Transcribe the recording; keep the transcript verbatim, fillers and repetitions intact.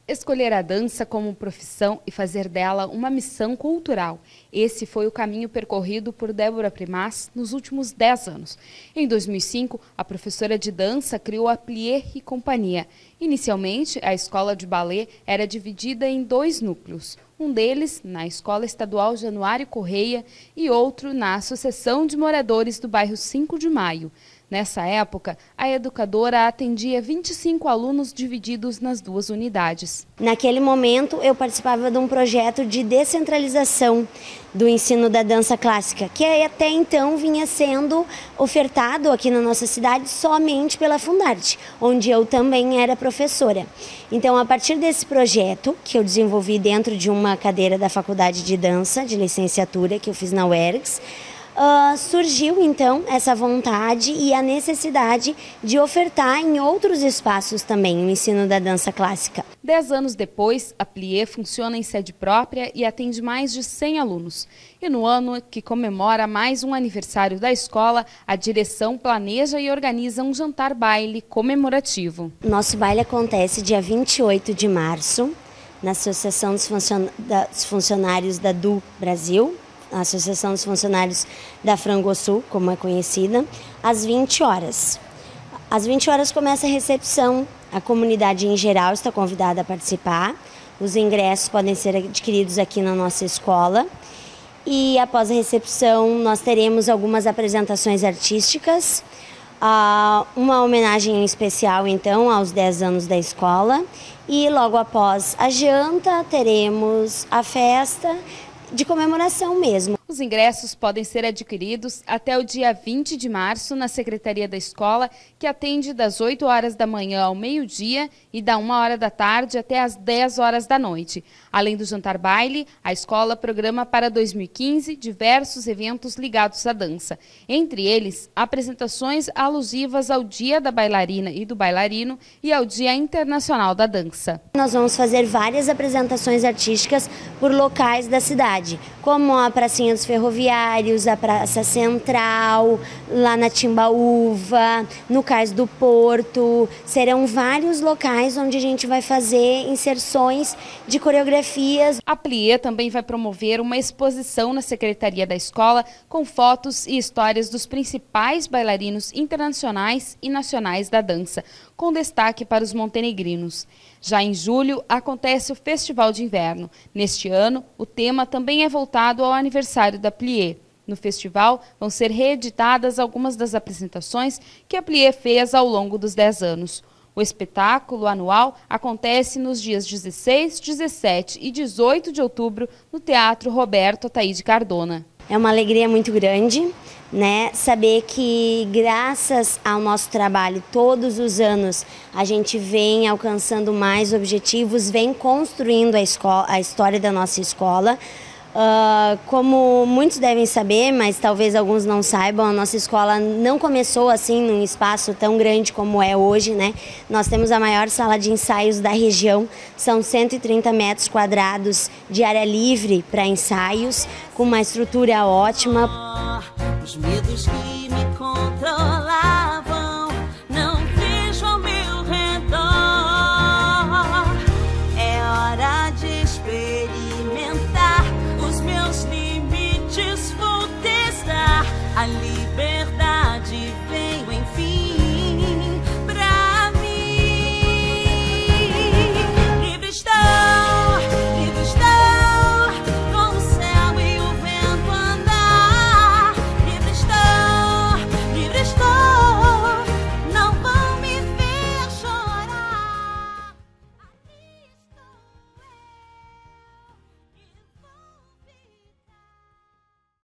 Escolher a dança como profissão e fazer dela uma missão cultural. Esse foi o caminho percorrido por Débora Primaz nos últimos dez anos. Em dois mil e cinco, a professora de dança criou a Plié e Companhia. Inicialmente, a escola de balé era dividida em dois núcleos. Um deles na Escola Estadual Januário Correia e outro na Associação de Moradores do bairro cinco de Maio. Nessa época, a educadora atendia vinte e cinco alunos divididos nas duas unidades. Naquele momento, eu participava de um projeto de descentralização do ensino da dança clássica, que até então vinha sendo ofertado aqui na nossa cidade somente pela Fundarte, onde eu também era professora. Então, a partir desse projeto, que eu desenvolvi dentro de uma cadeira da Faculdade de Dança, de licenciatura, que eu fiz na U E R G S, Uh, surgiu então essa vontade e a necessidade de ofertar em outros espaços também o ensino da dança clássica. Dez anos depois, a Plié funciona em sede própria e atende mais de cem alunos. E no ano que comemora mais um aniversário da escola, a direção planeja e organiza um jantar-baile comemorativo. Nosso baile acontece dia vinte e oito de março, na Associação dos Funcionários da D U Brasil, a Associação dos Funcionários da Frangosul, como é conhecida, às vinte horas. Às vinte horas começa a recepção, a comunidade em geral está convidada a participar, os ingressos podem ser adquiridos aqui na nossa escola e após a recepção nós teremos algumas apresentações artísticas, uma homenagem especial então aos dez anos da escola e logo após a janta teremos a festa de comemoração mesmo. Os ingressos podem ser adquiridos até o dia vinte de março na Secretaria da Escola, que atende das oito horas da manhã ao meio-dia e da uma hora da tarde até as dez horas da noite. Além do jantar-baile, a escola programa para dois mil e quinze diversos eventos ligados à dança. Entre eles, apresentações alusivas ao Dia da Bailarina e do Bailarino e ao Dia Internacional da Dança. Nós vamos fazer várias apresentações artísticas por locais da cidade, como a Pracinha dos Ferroviários, a Praça Central, lá na Timbaúva, no Cais do Porto. Serão vários locais onde a gente vai fazer inserções de coreografias. A Plié também vai promover uma exposição na Secretaria da Escola com fotos e histórias dos principais bailarinos internacionais e nacionais da dança, com destaque para os montenegrinos. Já em julho, acontece o Festival de Inverno. Neste ano, o tema também é voltado ao aniversário da Plié. No festival, vão ser reeditadas algumas das apresentações que a Plié fez ao longo dos dez anos. O espetáculo anual acontece nos dias dezesseis, dezessete e dezoito de outubro no Teatro Roberto Ataíde Cardona. É uma alegria muito grande, né? Saber que graças ao nosso trabalho todos os anos a gente vem alcançando mais objetivos, vem construindo a, escola, a história da nossa escola. Uh, como muitos devem saber, mas talvez alguns não saibam, a nossa escola não começou assim num espaço tão grande como é hoje, né? Nós temos a maior sala de ensaios da região, são cento e trinta metros quadrados de área livre para ensaios, com uma estrutura ótima. Os medos que